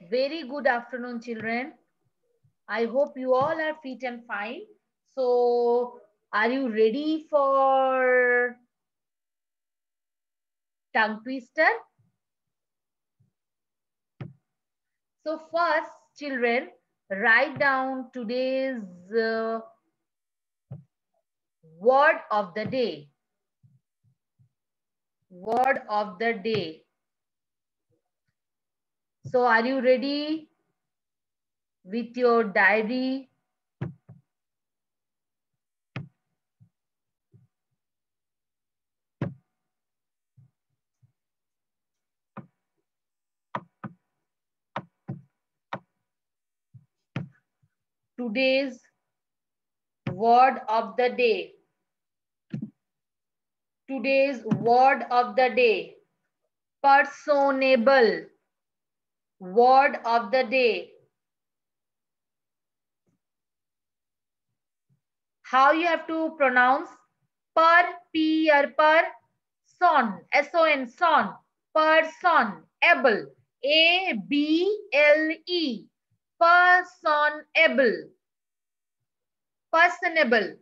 Very good afternoon, children. I hope you all are fit and fine. So, are you ready for tongue twister? So, first, children, write down today's word of the day. Word of the day. So, are you ready with your diary? Today's word of the day. Today's word of the day. Personable. Word of the day. How you have to pronounce per son, son, son, person, able, able, personable, personable.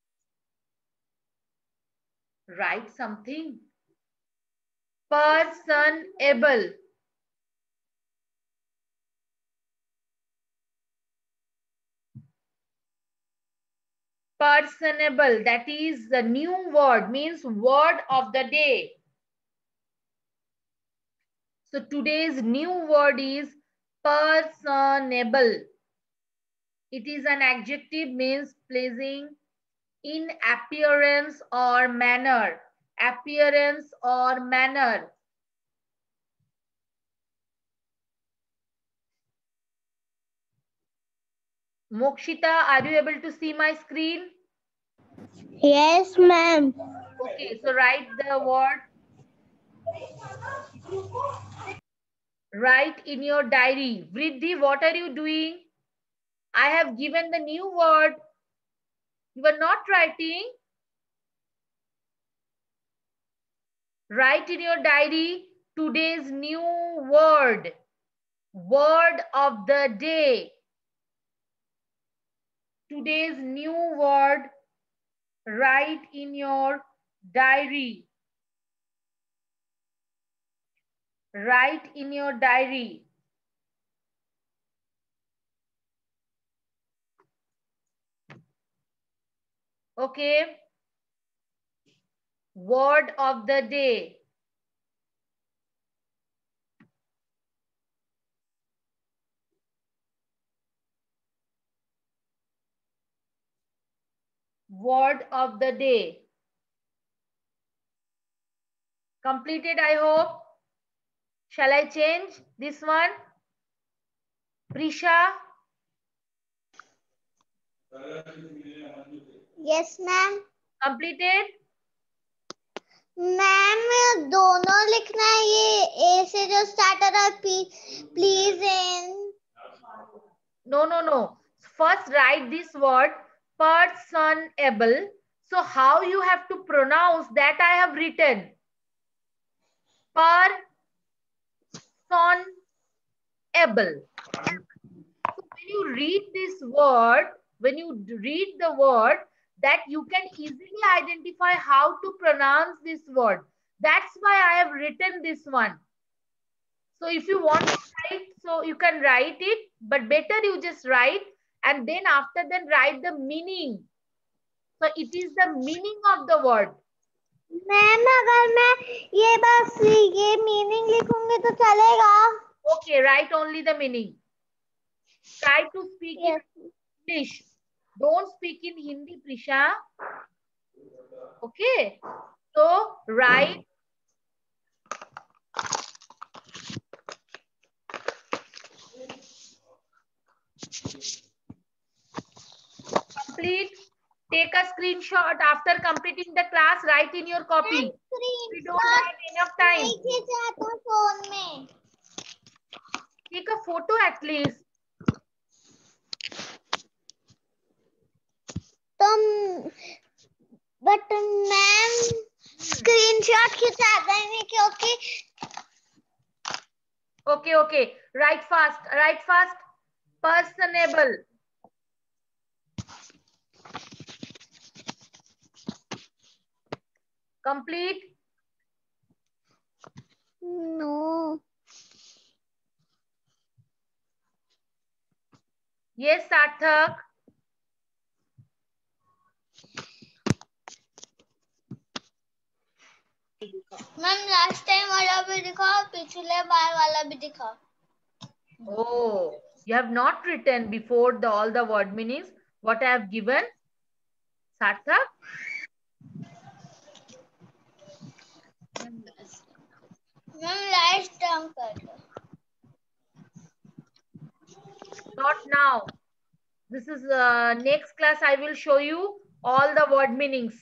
Write something. Personable. Personable, that is the new word, means word of the day. So today's new word is personable. It is an adjective, means pleasing in appearance or manner. Appearance or manner. Mokshita, are you able to see my screen? Yes, ma'am. Okay, so write the word. Write in your diary. Vriddhi, what are you doing? I have given the new word. You are not writing. Write in your diary today's new word. Word of the day. Today's new word. Write in your diary. Write in your diary. Okay. Word of the day. Word of the day. Completed, I hope. Shall I change this one? Prisha? Yes, ma'am. Completed? Ma'am दोनों लिखना है, ये A से जो starter है please in. No. First write this word personable. So how you have to pronounce that I have written. Personable. So when you read this word, when you read the word, that you can easily identify how to pronounce this word. That's why I have written this one. So if you want to write, so you can write it, but better you just write and then after that write the meaning. So it is the meaning of the word. Ma'am अगर मैं ये बस ये meaning लिखूंगी तो चलेगा? Okay, write only the meaning. Try to speak in English. Don't speak in Hindi, Prisha. Okay. So write. Complete. Take a screenshot after completing the class. Write in your copy. We don't have enough time. Phone में. Take a photo at least. तुम but ma'am screenshot खिंचा देंगे क्योंकि Okay, okay. Write fast. Write fast. Personable. Complete. No. Yes, Sarthak. Ma'am last time वाला भी दिखाओ, पिछले बार वाला भी दिखाओ. Oh, you have not written before all the word meanings. What I have given, Sarthak? Ma'am last time कर दो. Not now. This is next class. I will show you all the word meanings.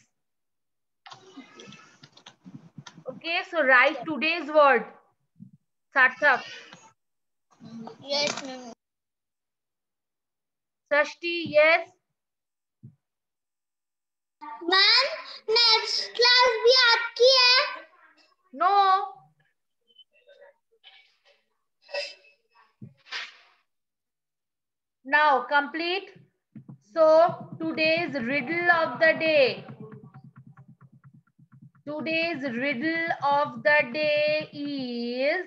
Okay, so write today's word. Sarthak. Yes ma'am. Sashti, yes. Ma'am next class भी आपकी है. No. Now complete. So today's riddle of the day. Today's riddle of the day is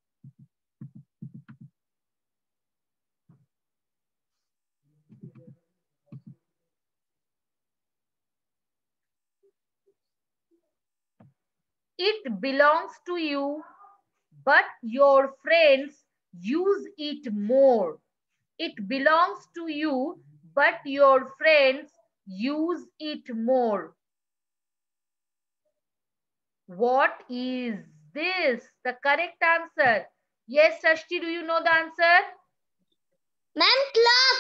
it belongs to you, but your friends use it more. It belongs to you, but your friends use it more. What is this? The correct answer. Yes, Shashti, do you know the answer? Ma'am clock.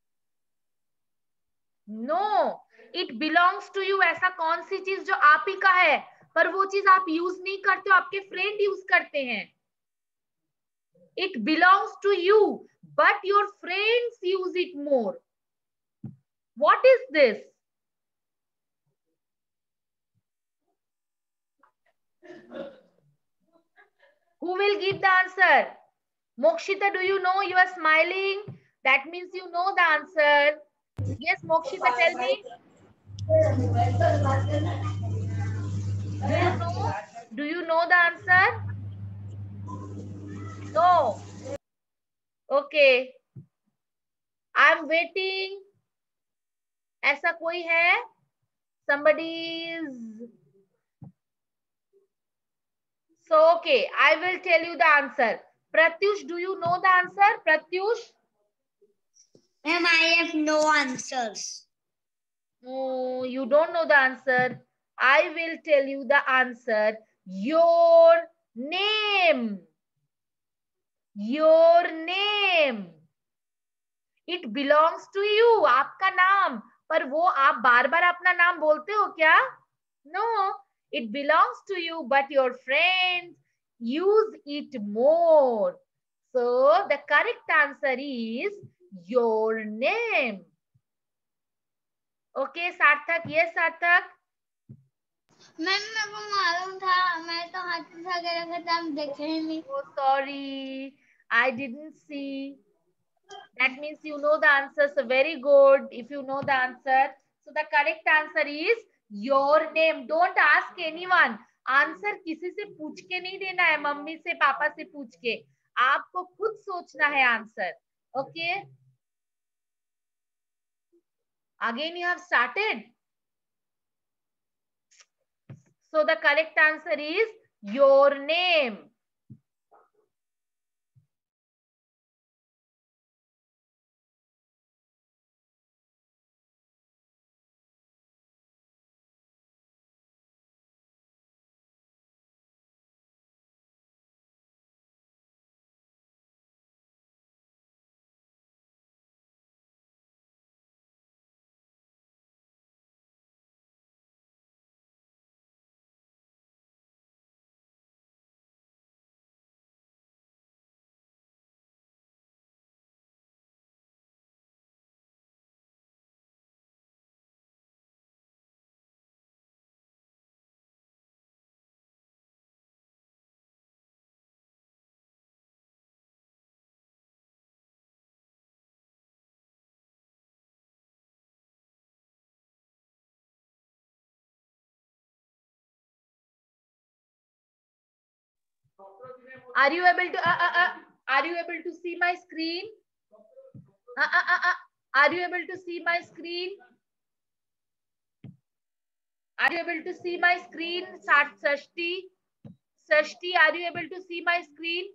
No. It belongs to you. ऐसा कौन सी चीज जो आप ही का है पर वो चीज आप यूज नहीं करते हो, आपके फ्रेंड यूज करते हैं. It belongs to you, but your friends use it more. What is this? Who will give the answer? Mokshita, do you know? You are smiling. That means you know the answer. Yes, Mokshita, tell me. Do you know? Do you know the answer? No. Okay. I'm waiting. ऐसा कोई है? Somebody is. So, okay, I will tell you the answer. Pratyush, do you know the answer? Pratyush? Ma'am I have no answers. No, you don't know the answer. I will tell you the answer. Your name. Your name. It belongs to you. आपका नाम. पर वो आप बार बार अपना नाम बोलते हो क्या? No. It belongs to you, but your friends use it more. So the correct answer is your name. Okay, Sarthak. Yes, Sarthak. Ma'am मेरे को मालूम था, मैं तो हाथ उठा के रखा था, हम देखे ही नहीं. Oh, sorry. I didn't see. That means you know the answer. So very good if you know the answer. So the correct answer is your name. Don't ask anyone. Answer किसी से पूछ के नहीं देना है, मम्मी से पापा से पूछ के. आपको खुद सोचना है answer. Okay. Again you have started. So the correct answer is your name. Are you able to are you able to see my screen? Are you able to see my screen? Are you able to see my screen? Sashti, are you able to see my screen?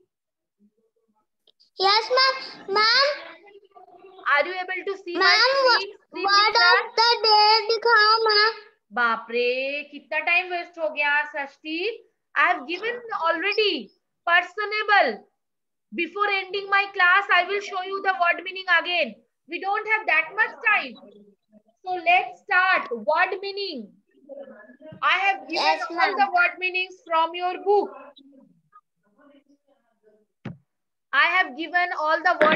Yes, ma'am. Ma'am. Are you able to see my screen? What of the day दिखाओ ma'am. बाप रे, कितना time waste हो गया सृष्टि. I have given already personable. Before ending my class, I will show you the word meaning again. We don't have that much time. So let's start. Word meaning. I have given all the word meanings from your book. I have given all the word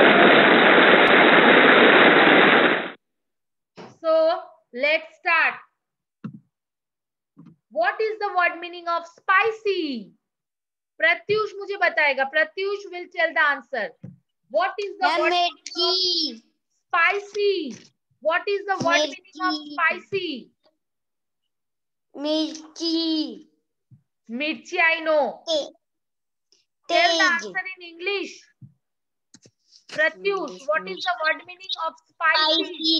meanings. So let's start. What is the word meaning of spicy? Pratyush मुझे बताएगा. Pratyush will tell the answer. What is the word meaning of spicy? What is the word meaning of spicy? Mirchi. Mirchi, I know. Tell the answer in English. Pratyush, what is the word meaning of spicy?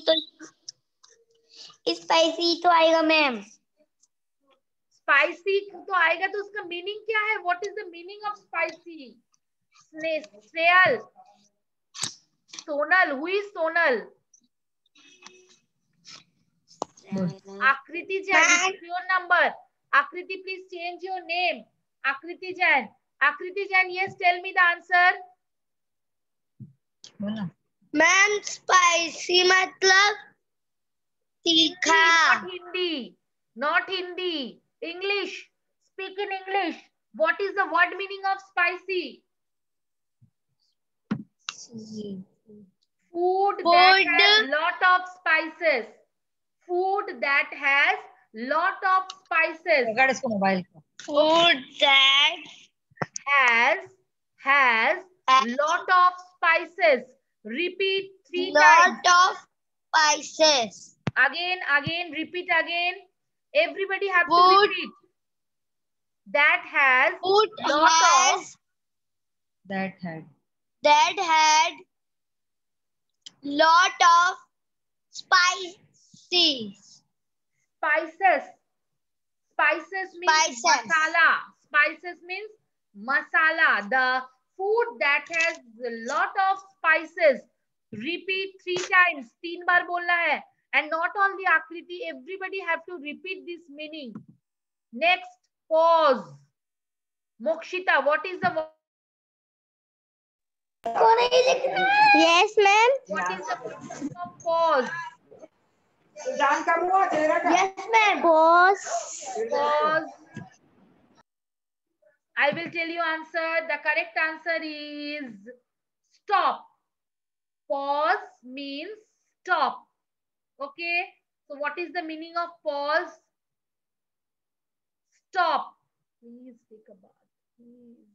Spicy तो आएगा ma'am. Spicy तो आएगा तो उसका meaning क्या है? What is the meaning of spicy? Snehal. Sonal. Who is Sonal? Akriti Jain. This is your number. Akriti, please change your name. Akriti Jain. Akriti Jain, yes, tell me the answer. Ma'am spicy मतलब तीखा. Not Hindi. Not Hindi. English. Speak in English. What is the word meaning of spicy? Food that has lot of spices. Food that has lot of spices. Food that has lot of spices. Repeat 3 times. Lot of spices. Again, repeat again. Everybody have to repeat. That has Food lot of. That had lot of spices. Spices means masala. Spices means masala. The food that has a lot of spices. Repeat 3 times. 3 बार बोलना है. And not only Akriti, everybody have to repeat this meaning. Next, pause. Mokshita, what is the word? Yes, ma'am. What is the meaning of pause? Yes, ma'am. Pause. Pause. I will tell you answer. The correct answer is stop. Pause means stop. Okay. So what is the meaning of pause? Stop. Please take a bath. Please.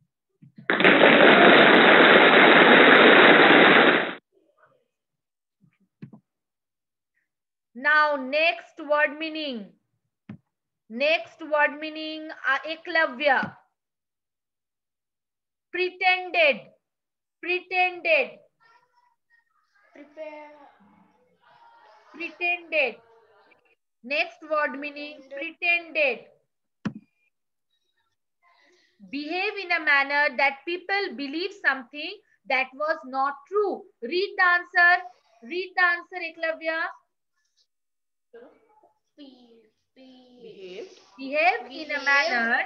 Now next word meaning. Next word meaning, Eklavya. Pretended. Pretended. Pretended. Next word meaning, pretended. Behave in a manner that people believe something that was not true. Read the answer. Read the answer, Eklavya. Behaved in a manner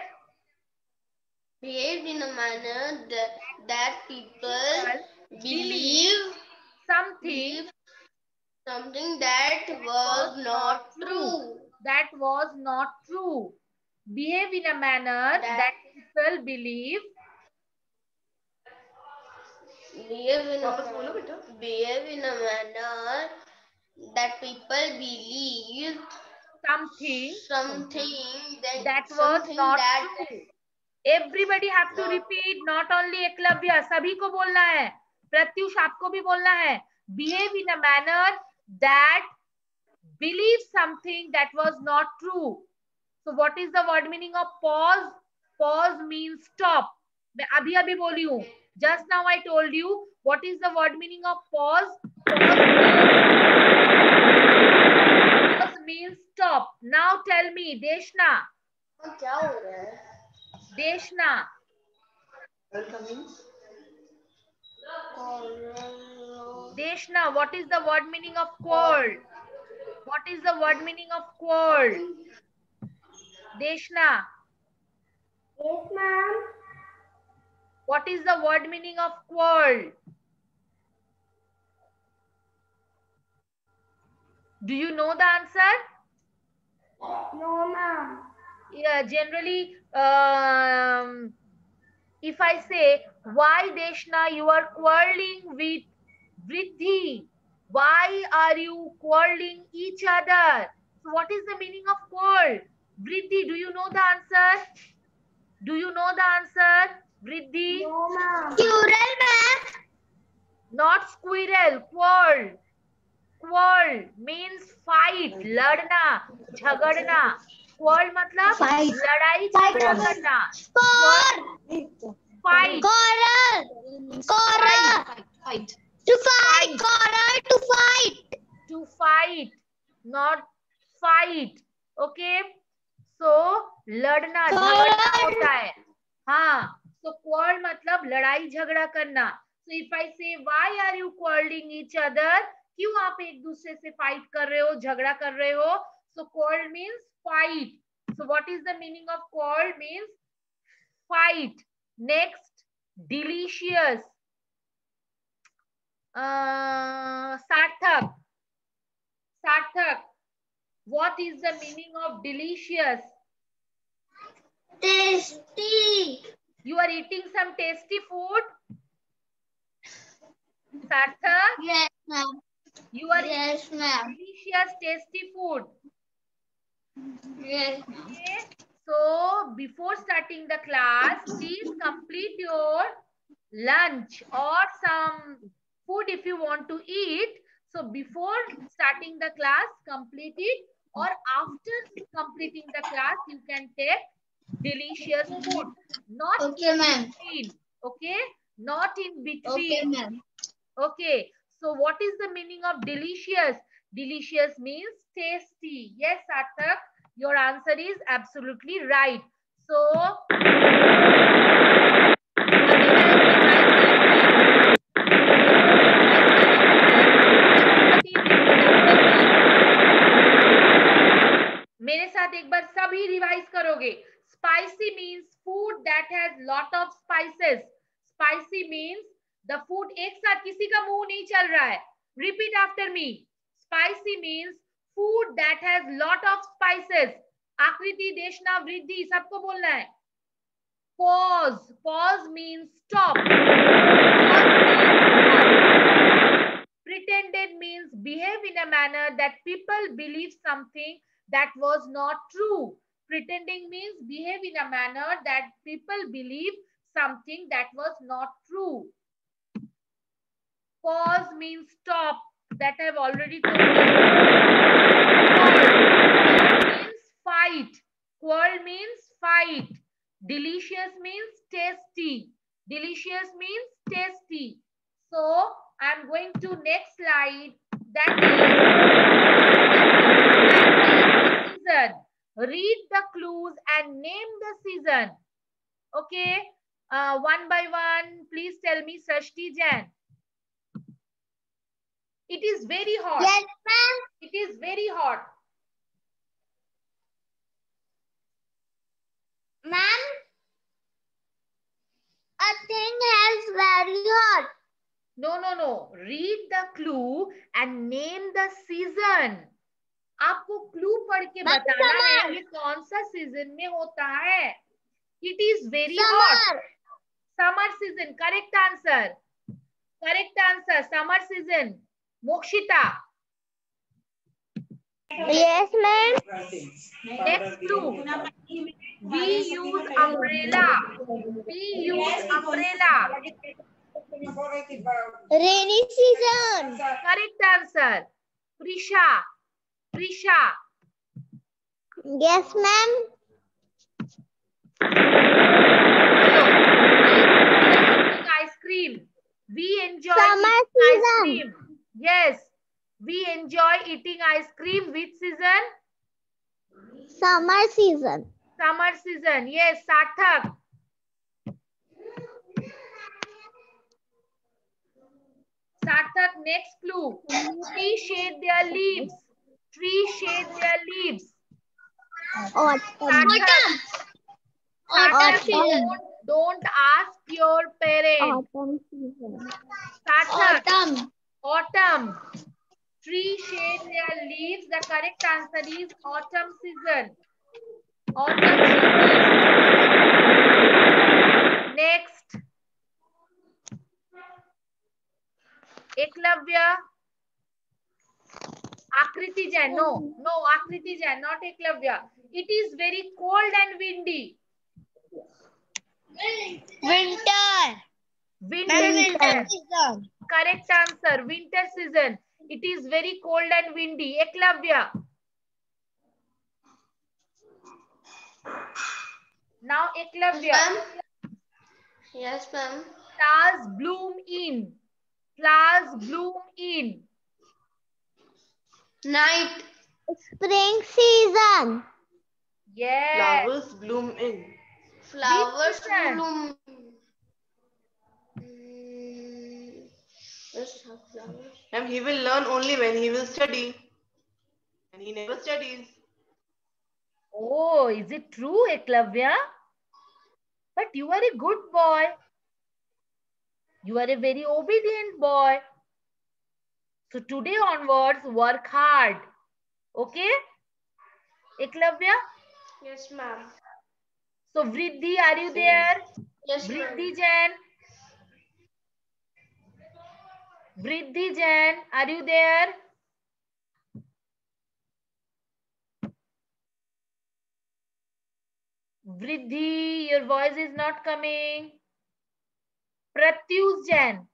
that people believe something that was not true. That was not true. Behave in a manner that people believe. Behave in a manner that people believe something that was not true. Everybody have to repeat. Not only Eklavya, सभी को बोलना है. प्रत्युष आपको भी बोलना है. Behave in a manner that believe something that was not true. So what is the word meaning of pause? Pause means stop. मैं अभी अभी बोली हूँ. Just now I told you what is the word meaning of pause. Pause means stop. Now tell me, Deshna. क्या हो रहा है? Deshna. Deshna, what is the word meaning of quarrel? What is the word meaning of quarrel? Deshna. Yes, ma'am. What is the word meaning of quarrel? Do you know the answer? No, ma'am. Yeah, generally, if I say, why Deshna, you are quarreling with Vriddhi? Why are you quarreling each other? So what is the meaning of quarrel? Vriddhi, do you know the answer? Do you know the answer? Vriddhi? No, ma'am. Squirrel, ma'am. Not squirrel, quarrel. Quarrel means fight, लड़ना, झगड़ना. Quarrel मतलब Fight. लड़ाई झगड़ा करना. Fight. Fight. To fight. Coral to fight. To fight, not fight. Okay. So लड़ना झगड़ना होता है. हाँ. So quarrel मतलब लड़ाई झगड़ा करना. So if I say, why are you quarreling each other? क्यों आप एक दूसरे से फाइट कर रहे हो, झगड़ा कर रहे हो? So quarrel means fight. So what is the meaning of quarrel? Means fight. Next, delicious. Sarthak. Sarthak. What is the meaning of delicious? Tasty. You are eating some tasty food? Sarthak? Yes, ma'am. You are Yes, eating ma'am. delicious tasty food. Yes. Okay. So before starting the class, please complete your lunch or some food if you want to eat. So before starting the class, complete it, or after completing the class, you can take delicious food. Not Okay, ma'am. between. Okay. Not in between. Okay, ma'am. Okay. So what is the meaning of delicious? Delicious means tasty. Yes, Sarthak, your answer is absolutely right. So मेरे साथ एक बार सभी revise करोगे. Spicy means food that has lot of spices. Spicy means the food. एक साथ किसी का मुंह नहीं चल रहा है. Repeat after me. Spicy means food that has lot of spices. आकृति, देशना, वृद्धि सबको बोलना है. Pause. Pause means stop. Pause means stop. Pretended means behave in a manner that people believe something that was not true. Pretending means behave in a manner that people believe something that was not true. Pause means stop. That I've already told you. Quarrel means fight. Quarrel means fight. Delicious means tasty. Delicious means tasty. So I'm going to next slide. That is season. Read the clues and name the season. Okay. One by one, please tell me, Srishti Jain. It is very hot. Yes, ma'am. It is very hot. Ma'am, a thing is very hot. No, no, no. Read the clue and name the season. आपको clue पढ़ के बताना है ये कौन सा season में होता है. It is very hot. Summer season. Correct answer. Correct answer. Summer season. Mokshita. Yes, ma'am. Next clue. We use umbrella. We use umbrella. Rainy season. Correct answer. Prisha. Prisha. Yes, ma'am. Hello. cream. We enjoy Summer eating ice season. cream. Yes. We enjoy eating ice cream. Which season? Summer season. Summer season. Yes, Sarthak. Sarthak, next clue. Tree shade their leaves. Tree shade their leaves. Autumn. Sarthak, Autumn. don't ask your parents. Autumn season. Sarthak, Autumn. autumn. Tree shade their leaves. The correct answer is autumn season. Autumn season. Next. Eklavya. Akriti Jain. No, Akriti Jain, not Eklavya. It is very cold and windy. Winter. Winter season. season. Correct answer. Winter season. It is very cold and windy. Eklavya. Now Eklavya. Yes, ma'am. Flowers bloom in. Flowers bloom in. Night. Spring season. Yes. Flowers bloom in. Flowers season? bloom. And he will learn only when he will study. And he never studies. Oh, is it true, Eklavya? But you are a good boy. You are a very obedient boy. So today onwards, work hard. Okay? Eklavya? Yes, ma'am. So Vriddhi, are you there? Yes, Vriddhi Jain. Vriddhi Jain, are you there? Vriddhi, your voice is not coming. Pratyush Jain.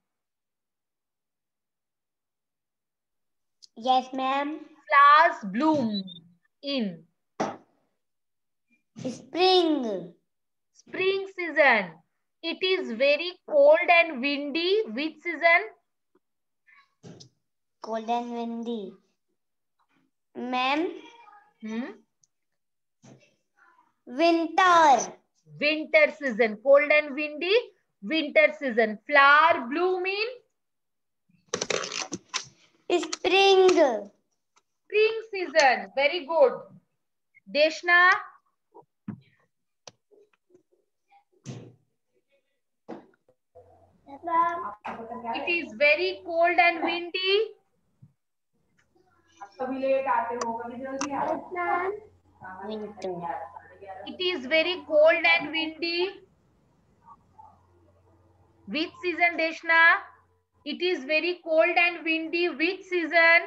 Yes, ma'am. Flowers bloom in Spring. spring season. It is very cold and windy. Which season? Cold and windy. Ma'am. Winter. Winter season. Cold and windy. Winter season. Flower bloom in Spring. spring season. Very good. Deshna. It is very cold and windy. Winter. It is very cold and windy. Which season, Deshna? It is very cold and windy. Which season?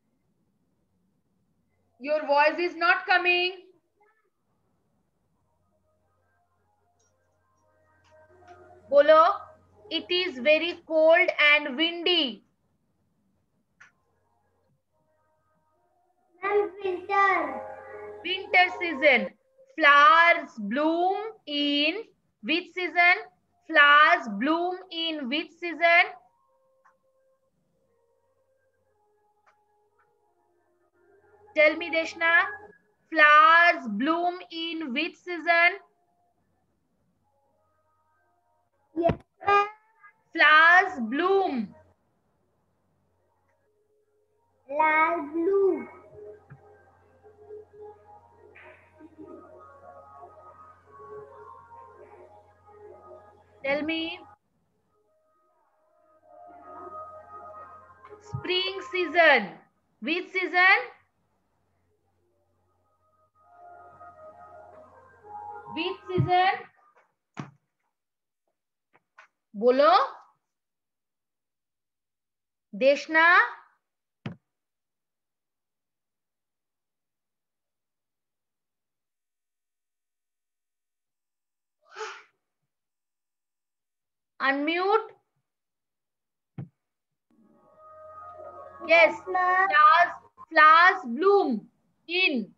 Your voice is not coming. Bolo. It is very cold and windy. Winter. Winter season. Flowers bloom in which season? Flowers bloom in which season? Tell me, Deshna. Flowers bloom in which season? Yes, ma'am. Flowers bloom. Light blue. Tell me. Spring season. Which season? Which season? Bolo. Deshna. Unmute. Yes, flowers bloom in.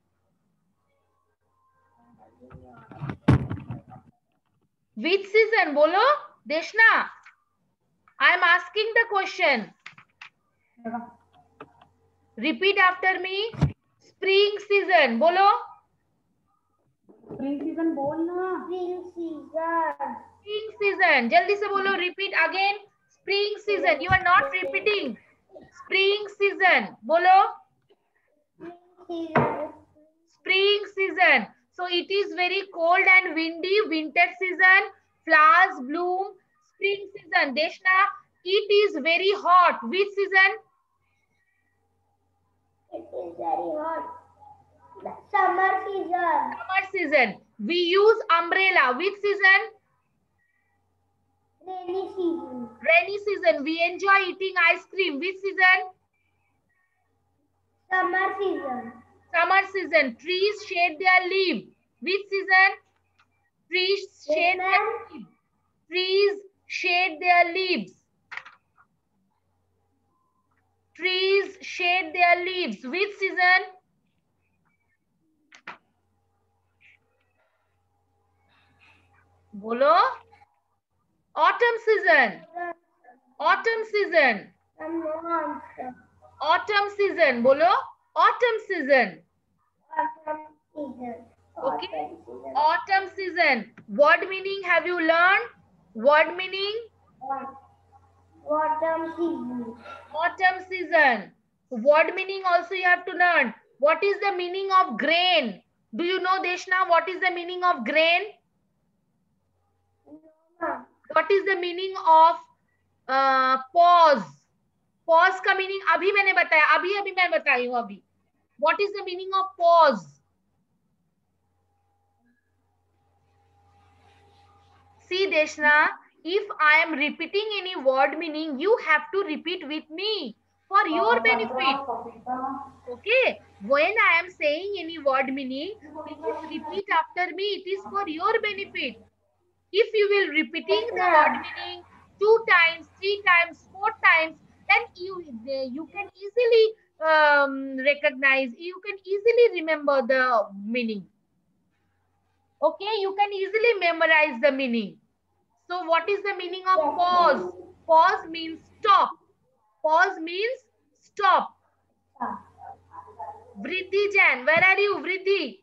Which season? Bolo, Deshna. I am asking the question. Repeat after me. Spring season. बोलो. Spring season बोलना. Spring season. Spring season. जल्दी से बोलो. Repeat again. Spring season. You are not repeating. Spring season. बोलो. Spring season. So it is very cold and windy. Winter season. Flowers bloom. Spring season. Deshna, it is very hot. Which season? It is very hot. Summer season. Summer season. We use umbrella. Which season? Rainy season. Rainy season. We enjoy eating ice cream. Which season? Summer season. Summer season. Trees shade their leaves. Which season? Trees shade their leaves. Trees shade their leaves. Trees shade their leaves. Which season? Bolo. Autumn season. Autumn season. Autumn season. Bolo. Autumn season. Autumn season. Okay. Autumn season. Word meaning have you learned? Word meaning? Autumn season. Autumn season. Word meaning also you have to learn. What is the meaning of grain? Do you know, Deshna, what is the meaning of grain? What is the meaning of pause? Pause का meaning अभी मैंने बताया. अभी मैं बताई हूँ अभी. What is the meaning of pause? See, Deshna, if I am repeating any word meaning, you have to repeat with me for your benefit. Okay? When I am saying any word meaning, please repeat after me. It is for your benefit. If you will repeating the word meaning 2 times, 3 times, 4 times, then you can easily recognize, you can easily remember the meaning. Okay, you can easily memorize the meaning. So what is the meaning of pause? Pause means stop. Pause means stop. Vriddhi Jan, where are you, Vriddhi?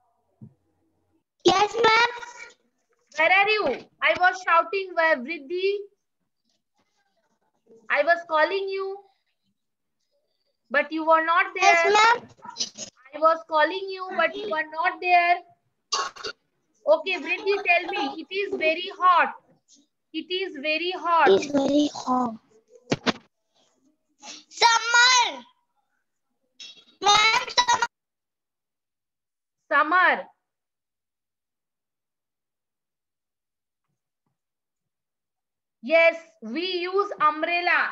Yes, ma'am. Where are you? I was shouting, where Vriddhi? I was calling you, but you were not there. Yes, ma'am. I was calling you, but you were not there. Okay, Vriddhi, tell me. It is very hot. It is very hot. It's very hot. Summer. Ma'am, summer. Summer. Yes, we use umbrella.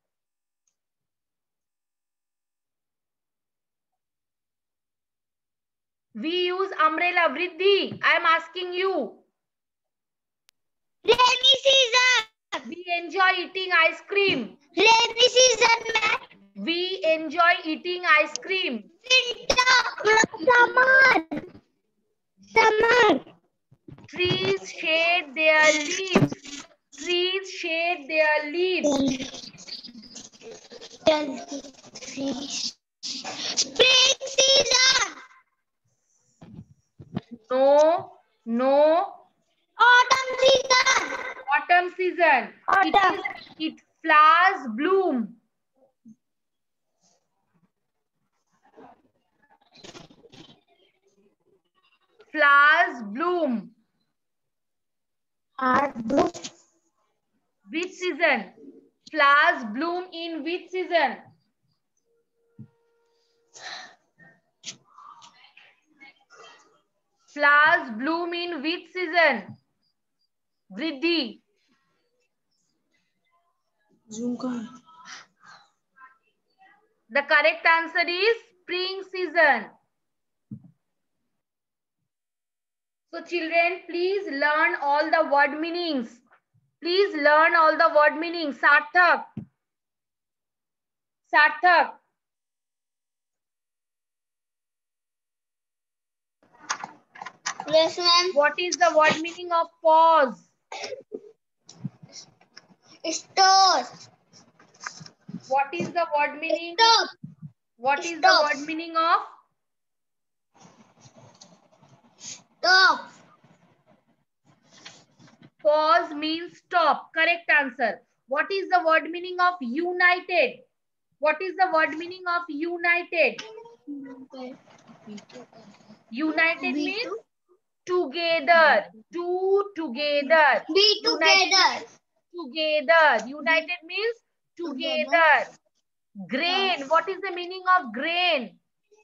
We use umbrella. Vriddhi, I am asking you. Rainy season. We enjoy eating ice cream. Rainy season, ma'am. We enjoy eating ice cream. Winter. Summer. Summer. Trees shade their leaves. Trees shade their leaves. Spring season. No. Autumn season. Autumn season. Autumn. It flowers bloom. Flowers bloom. Which season? Flowers bloom in which season? Flowers bloom in which season? Vriddhi. The correct answer is spring season. So children, please learn all the word meanings. Please learn all the word meanings. Sarthak. Sarthak. Yes, ma'am. What is the word meaning of pause? Store. What is the word meaning? Stop. What is the Stop. word meaning of? Stop. Pause means stop. Correct answer. What is the word meaning of united? What is the word meaning of united? United means together. Two together. Be together. Together. United means together. Grain. What is the meaning of grain?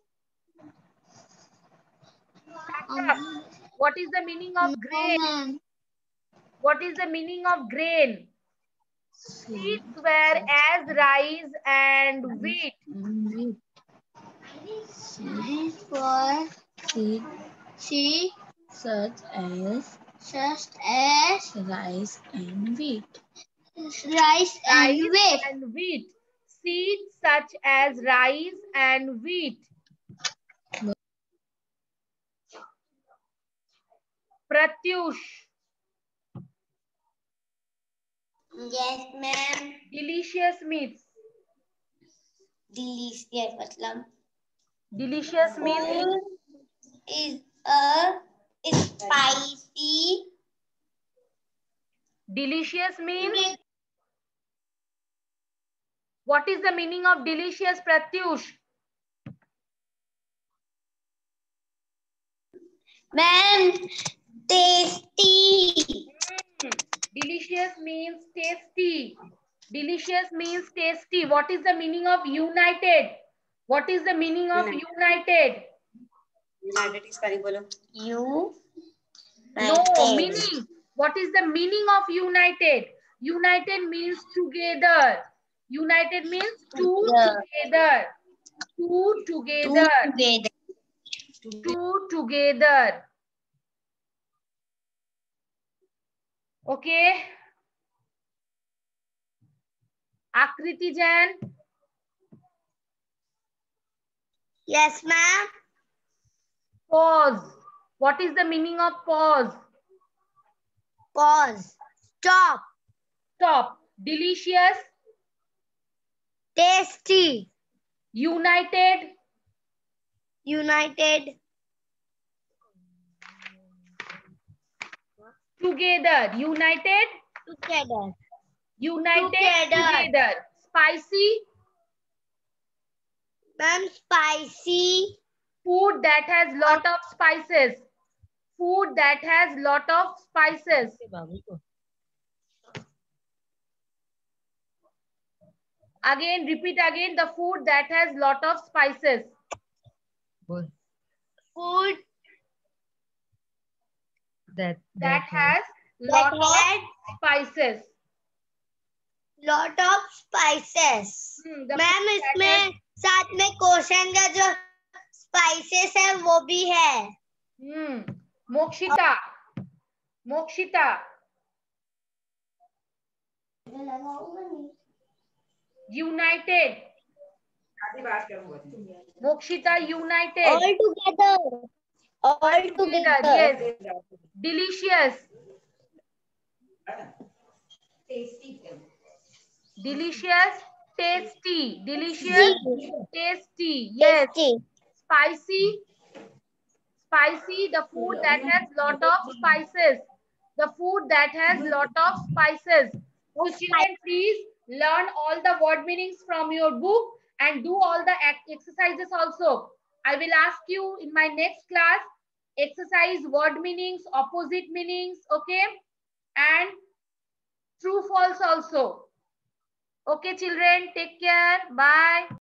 What is the meaning of grain? Ma'am. What is the meaning of grain? Seeds were as rice and wheat. For she such as rice rice and wheat. rice and wheat. And wheat. Seeds such as rice and wheat. Pratyush. Yes, ma'am. Delicious meats. Delicious मतलब Delicious means food is a spicy. delicious means what is the meaning of delicious, Pratyush? Ma'am, tasty. Delicious means tasty. Delicious means tasty. What is the meaning of united? What is the meaning of united? United is spelling bolo. You. No, meaning. What is the meaning of united? United means together. United means two together. Two together. Two together. Okay. Akriti Jain. Yes, ma'am. Pause. What is the meaning of pause? Pause. Stop. Stop. Delicious. Tasty. United. United. Together. United. Together. United. Together. Spicy. Ma'am, spicy. Food that has lot of spices. Food that has lot of spices. Again, repeat again. The food that has lot of spices. Food That has lot of spices. lot of spices. Ma'am इसमें साथ में question का जो spices है वो भी है. Mokshita. Mokshita. United. Mokshita, united. All together. Yes. Delicious. Delicious. Tasty. Delicious. Tasty. Yes. Tasty. Spicy. Spicy. The food that has lot of spices. The food that has lot of spices. So children, please learn all the word meanings from your book and do all the exercises also. I will ask you in my next class exercise word meanings, opposite meanings, okay? And true false also. Okay children, take care. Bye.